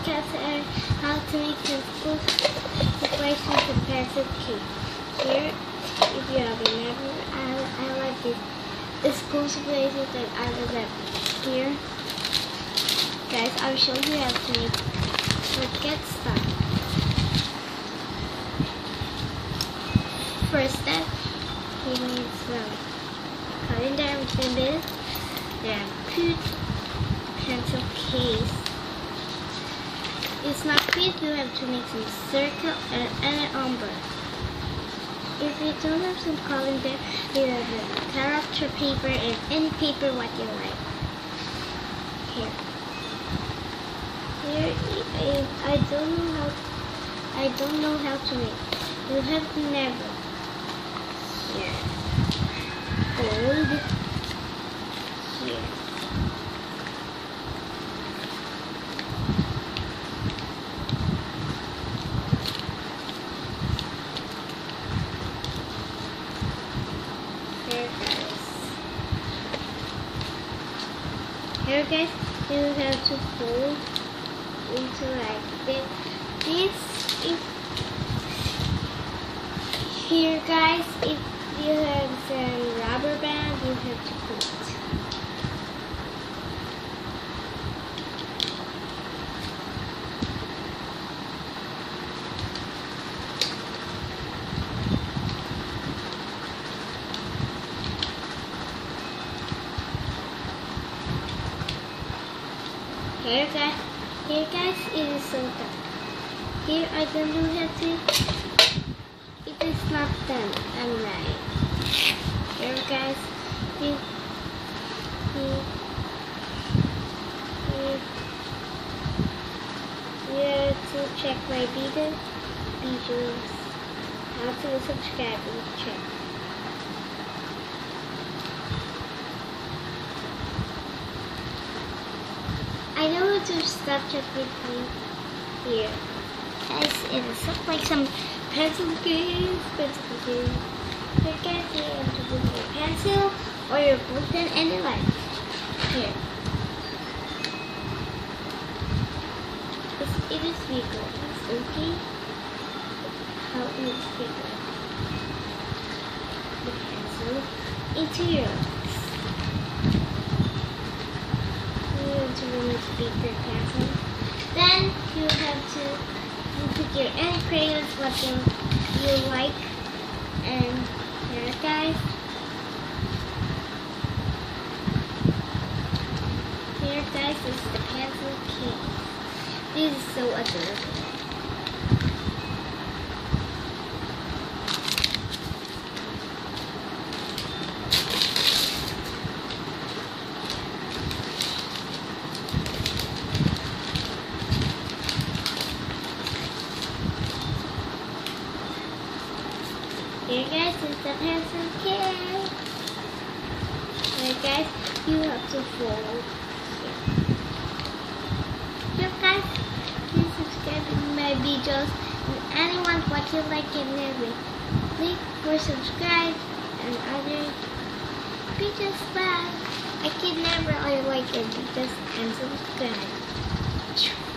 podcast on how to make some school decorations and pencil cake. Here, if you have never, I like this school decorations that I love here. Guys, I'll show you how to make. Let's get started. First step, you need some calendar with this. Then put pencil case. It's not clear, you have to make some circle and an umbrella. If you don't have some calendar, you have a character paper and any paper what you like. Here, I don't know how to make. You have to never. Here, hold. Here. Here guys, you have to fold into like this. Here guys, if you have some rubber band, you have to put it. Here guys, it is so done. Here I don't know how to. It is not done. I'm right. Here guys, you have to check my videos. How to subscribe and check. I know how to stop just with me here. Guys, it looks like some pencil case. Here guys, you have to put your pencil or your blue pen anyway. Here. It is bigger. It's okay. How it is bigger. The pencil into your to remove bigger pencil. Then you have to put your any crayons what you like. And here guys. Here guys is the pencil case. This is so adorable. Here guys is the pencil case. Here guys, you have to fold here. Here guys, please subscribe to my videos and anyone what you like and everything. Click for subscribe and other videos. Bye. I can never like it because I'm subscribed.